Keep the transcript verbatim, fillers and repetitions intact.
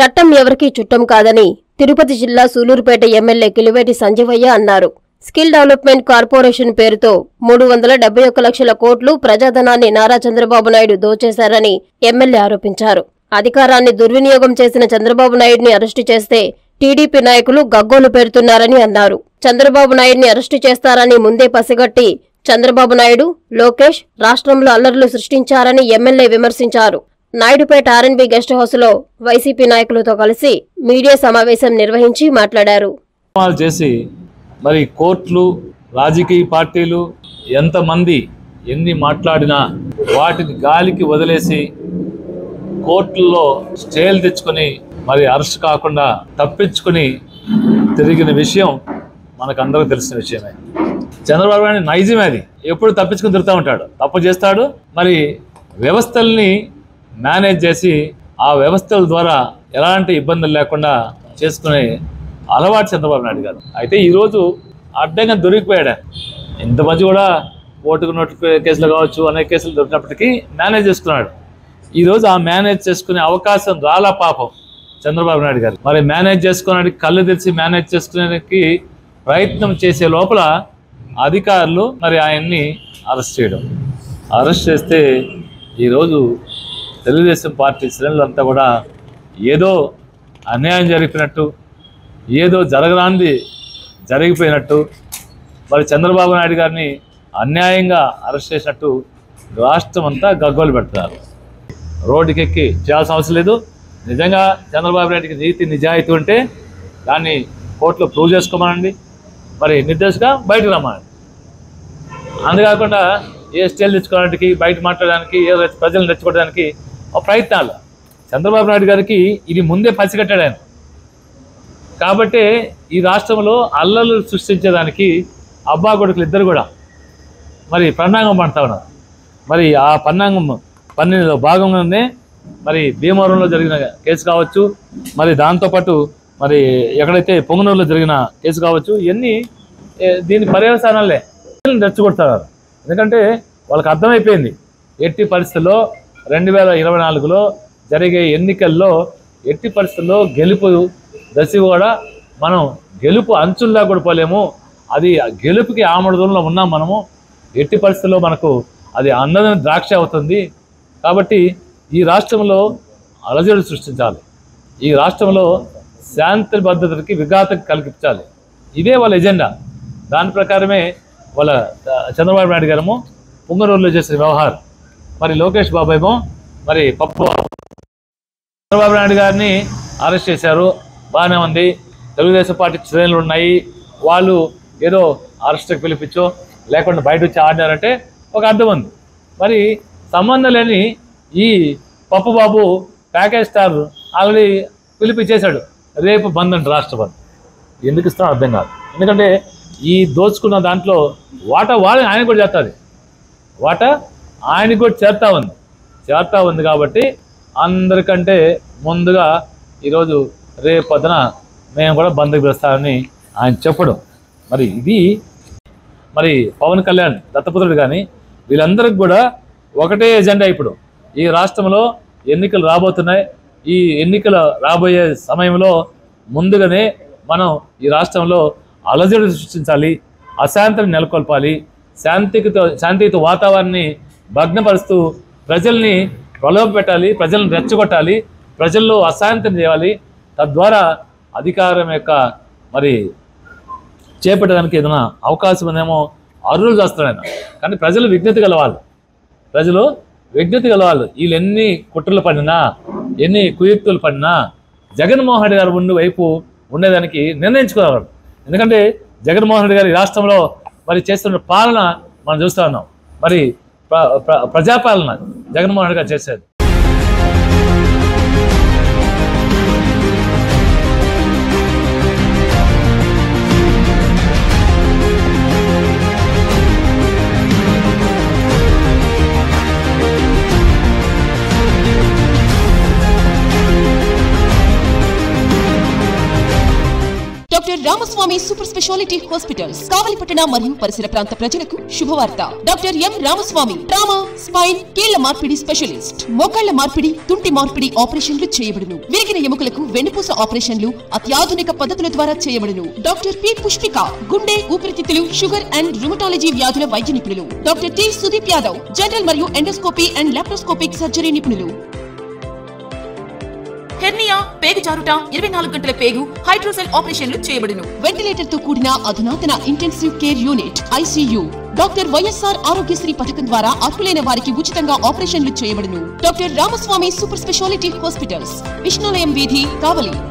చట్టం ఎవరికీ చుట్టం కాదని తిరుపతి జిల్లా సూలూరుపేట ఎమ్మెల్యే కిలివేటి సంజీవయ్య అన్నారు. స్కిల్ డెవలప్మెంట్ కార్పొరేషన్ పేరుతో మూడు వందల డెబ్బై ఒక్క లక్షల కోట్లు ప్రజాధనాన్ని నారా చంద్రబాబు నాయుడు దోచేశారని ఎమ్మెల్యే ఆరోపించారు. అధికారాన్ని దుర్వినియోగం చేసిన చంద్రబాబు నాయుడిని అరెస్టు చేస్తే టీడీపీ నాయకులు గగ్గోలు పెడుతున్నారని అన్నారు. చంద్రబాబు నాయుడిని అరెస్టు చేస్తారని ముందే పసిగట్టి చంద్రబాబు నాయుడు, లోకేష్ రాష్ట్రంలో అల్లర్లు సృష్టించారని ఎమ్మెల్యే విమర్శించారు. నాయుడుపేట ఆర్ఎన్బి గెస్ట్ హౌస్ లో వైసీపీ నాయకులతో కలిసి మీడియా సమావేశం నిర్వహించి మాట్లాడారు. మరి కోర్టులు, రాజకీయ పార్టీలు ఎంతమంది ఎన్ని మాట్లాడినా వాటిని గాలికి వదిలేసి కోర్టుల్లో స్టేలు తెచ్చుకొని మరి అరెస్ట్ కాకుండా తప్పించుకొని తిరిగిన విషయం మనకందరూ తెలిసిన విషయమే. చంద్రబాబు నాయుడు నైజమే అది. ఎప్పుడు తప్పించుకుని తిరుగుతూ ఉంటాడు, తప్పు చేస్తాడు. మరి వ్యవస్థల్ని మేనేజ్ చేసి ఆ వ్యవస్థల ద్వారా ఎలాంటి ఇబ్బందులు లేకుండా చేసుకునే అలవాటు చంద్రబాబు నాయుడు గారు. అయితే ఈరోజు అడ్డంగా దొరికిపోయాడు. ఇంతమంది కూడా ఓటుకు నోటు కేసులు కావచ్చు, అనేక కేసులు దొరికినప్పటికీ మేనేజ్ చేసుకున్నాడు. ఈరోజు ఆ మేనేజ్ చేసుకునే అవకాశం రాలా పాపం చంద్రబాబు నాయుడు గారు. మరి మేనేజ్ చేసుకోవడానికి కళ్ళు తెరిచి మేనేజ్ చేసుకునేకి ప్రయత్నం చేసే లోపల అధికారులు మరి ఆయన్ని అరెస్ట్ చేయడం. అరెస్ట్ చేస్తే ఈరోజు తెలుగుదేశం పార్టీ శ్రేణులంతా కూడా ఏదో అన్యాయం జరిగినట్టు, ఏదో జరగరాంది జరిగిపోయినట్టు, మరి చంద్రబాబు నాయుడు గారిని అన్యాయంగా అరెస్ట్ చేసినట్టు రాష్ట్రం అంతా గగ్గోలు పెడుతున్నారు. రోడ్డుకెక్కి చేయాల్సిన అవసరం లేదు. నిజంగా చంద్రబాబు నాయుడికి నీతి నిజాయితీ ఉంటే దాన్ని కోర్టులో ప్రూవ్ చేసుకోమనండి, మరి నిర్దేశంగా బయటకు రమ్మనండి. అందుకాకుండా ఏ స్టైల్ తెచ్చుకోవడానికి, బయట మాట్లాడడానికి, ఏ ప్రజలను తెచ్చుకోవడానికి ప్రయత్నాలు. చంద్రబాబు నాయుడు గారికి ఇది ముందే పసిగట్టాడు ఆయన. కాబట్టి ఈ రాష్ట్రంలో అల్లర్లు సృష్టించేదానికి అబ్బా కొడుకులు ఇద్దరు కూడా మరి పన్నాగం పండుతా ఉన్నారు. మరి ఆ పన్నాగం పన్నెండులో భాగంగానే మరి భీమవరంలో జరిగిన కేసు కావచ్చు, మరి దాంతోపాటు మరి ఎక్కడైతే పొంగనూరులో జరిగిన కేసు కావచ్చు, ఇవన్నీ దీని పర్యవసానాలే రెచ్చగొడతారు. ఎందుకంటే వాళ్ళకి అర్థమైపోయింది ఎట్టి పరిస్థితుల్లో రెండు వేల ఇరవై నాలుగులో జరిగే ఎన్నికల్లో ఎట్టి పరిస్థితుల్లో గెలుపు దశ కూడా మనం గెలుపు అంచుల్లా కూడా పోలేము. అది గెలుపుకి ఆమడ దూరంలో ఉన్నాం మనము. ఎట్టి పరిస్థితుల్లో మనకు అది అన్నదని ద్రాక్ష అవుతుంది. కాబట్టి ఈ రాష్ట్రంలో అలజడి సృష్టించాలి, ఈ రాష్ట్రంలో శాంతి భద్రతకి విఘాతం కల్పించాలి. ఇదే వాళ్ళ ఎజెండా. దాని ప్రకారమే వాళ్ళ చంద్రబాబు నాయుడు గారేమో పుంగనూరులో చేసిన వ్యవహారం, మరి లోకేష్ బాబు ఏమో మరి పప్పు చంద్రబాబు నాయుడు గారిని అరెస్ట్ చేశారు. బాగానే ఉంది. తెలుగుదేశం పార్టీ శ్రేణులు ఉన్నాయి, వాళ్ళు ఏదో అరెస్ట్కి పిలిపించో లేకుండా బయట వచ్చి ఆడినారంటే ఒక అర్థం ఉంది. మరి సంబంధం లేని ఈ Pappu Babu package star already పిలిపించేశాడు, రేపు బంద్ అంటే రాష్ట్ర బంద్. ఎందుకు ఇస్తామో అర్థం కాదు. ఎందుకంటే ఈ దోచుకున్న దాంట్లో వాటా వాళ్ళు ఆయన కూడా చేస్తుంది, వాటా ఆయనకు కూడా చేరుతా ఉంది చేరుతా ఉంది కాబట్టి అందరికంటే ముందుగా ఈరోజు రేపు పొద్దున మేము కూడా బంద్కి పిలుస్తామని ఆయన చెప్పడం. మరి ఇది మరి పవన్ కళ్యాణ్ దత్తపుత్రుడు కానీ వీళ్ళందరికీ కూడా ఒకటే ఎజెండా. ఇప్పుడు ఈ రాష్ట్రంలో ఎన్నికలు రాబోతున్నాయి. ఈ ఎన్నికలు రాబోయే సమయంలో ముందుగానే మనం ఈ రాష్ట్రంలో అలజడి సృష్టించాలి, అశాంతిని నెలకొల్పాలి, శాంతితో శాంతియుత వాతావరణాన్ని భగ్నపరుస్తూ ప్రజల్ని ప్రలోభ పెట్టాలి, ప్రజలను రెచ్చగొట్టాలి, ప్రజల్లో అశాంతిని చేయాలి. తద్వారా అధికారం యొక్క మరి చేపట్టడానికి ఏదైనా అవకాశం ఉందేమో అర్రులు చేస్తాడు ఆయన. కానీ ప్రజలు విజ్ఞత గలవాళ్ళు, ప్రజలు విజ్ఞత గలవాళ్ళు. వీళ్ళు ఎన్ని కుట్రలు పడినా, ఎన్ని కుయుక్తులు పడినా జగన్మోహన్ రెడ్డి గారు ముందు వైపు ఉండేదానికి నిర్ణయించుకున్నారు. ఎందుకంటే జగన్మోహన్ రెడ్డి గారు ఈ రాష్ట్రంలో మరి చేస్తున్న పాలన మనం చూస్తూ ఉన్నాం. మరి ప్రజాపాలన జగన్మోహన్ రెడ్డి గారు చేసేది. Doctor doctor Ramaswamy super speciality hospitals, కావలిపట్టణ మరియు పరిసర ప్రాంత ప్రజలకు శుభవార్త. Doctor M Ramaswamy trauma, spine, కీళ్ల మార్పిడి స్పెషలిస్ట్. మోకాళ్ల మార్పిడి, తుంటి మార్పిడి ఆపరేషన్లు చేయబడును. విరిగిన ఎముకలకు వెన్నుపూస ఆపరేషన్లు అత్యాధునిక పద్ధతుల ద్వారా చేయబడును. డాక్టర్ పి పుష్పిక గుండె, ఊపిరితిత్తులు, షుగర్ అండ్ రుమటాలజీ వ్యాధుల వైద్య నిపుణులు. Doctor T Sudeep Yadav general మరియు ఎండోస్కోపీ అండ్ లాప్రోస్కోపిక్ సర్జరీ నిపుణులు. హెర్నియా, పేగు జారుట, ఇరవై నాలుగు గంటల పేగు, హైడ్రోసెల్ ఆపరేషన్లు చేయబడును. వెంటిలేటర్ తో కూడిన అధునాతన intensive care unit ICU. Doctor YSR Aarogyasri పథకం ద్వారా అర్హులైన వారికి ఉచితంగా ఆపరేషన్లు చేయబడును. Doctor Ramaswamy super speciality hospitals, Vishnulayam వీధి, కావలి.